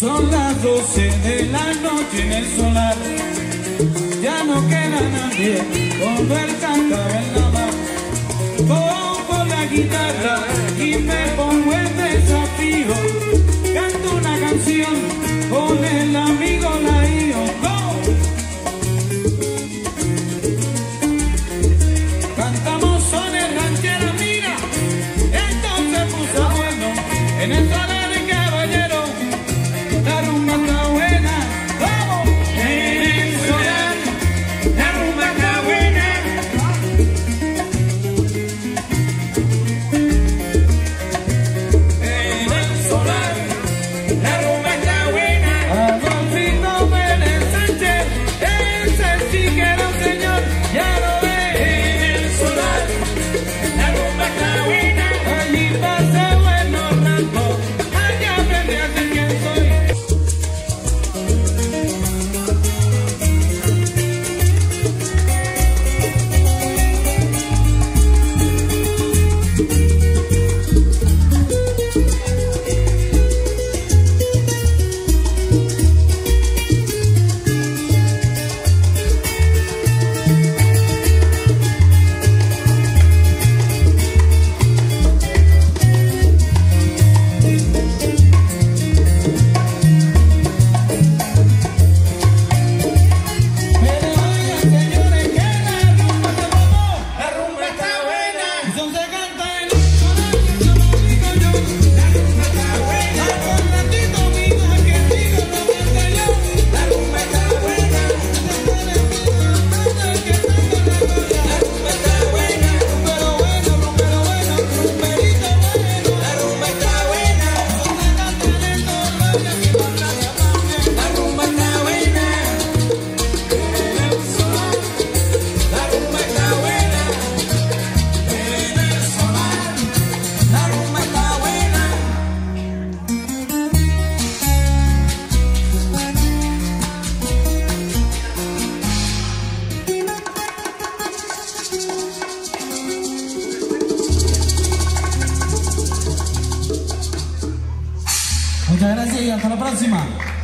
Son las 12 de la noche en el solar. Ya no queda nadie cuando él canta en la mar. Pongo la guitarra y me pongo el desafío. Canto una canción con el amigo Laío. Cantamos sones rancheras, mira, esto se puso bueno en el solar de caballero. La rumba está buena, vamos, en el solar, la rumba está buena. En el solar, la rumba está buena. Adolfito Pérez Sánchez, ese sí que era un señor, ya lo ve. En el solar, la rumba está buena. Allí pasé buenos ratos, allí aprendí a ser quien soy. Muchas gracias y hasta la próxima.